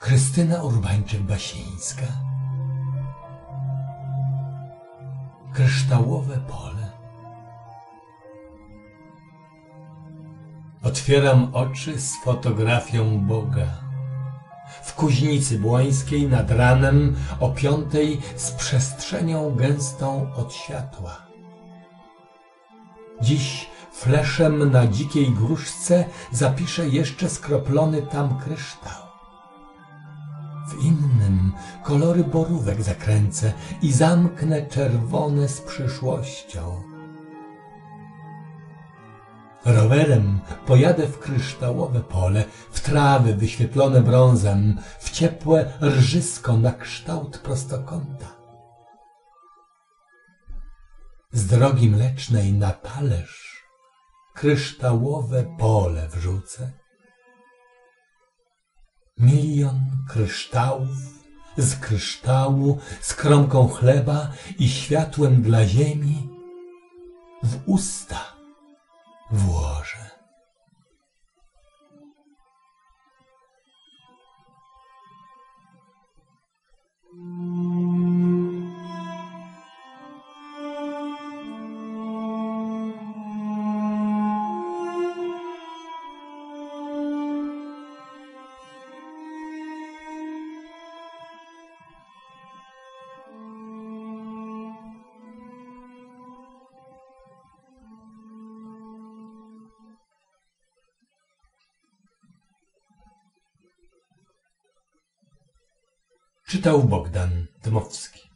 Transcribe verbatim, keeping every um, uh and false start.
Krystyna Urbańczyk-Basińska. Kryształowe pole. Otwieram oczy z fotografią Boga. W Kuźnicy Błońskiej nad ranem o piątej z przestrzenią gęstą od światła. Dziś fleszem na dzikiej gruszce zapiszę jeszcze skroplony tam kryształ. W innym kolory borówek zakręcę i zamknę czerwone z przyszłością. Rowerem pojadę w kryształowe pole, w trawy wyświetlone brązem, w ciepłe rżysko na kształt prostokąta. Z drogi mlecznej na talerz kryształowe pole wrzucę. Milion kryształów z kryształu, z kromką chleba i światłem dla ziemi w usta włożę. Czytał Bogdan Dmowski.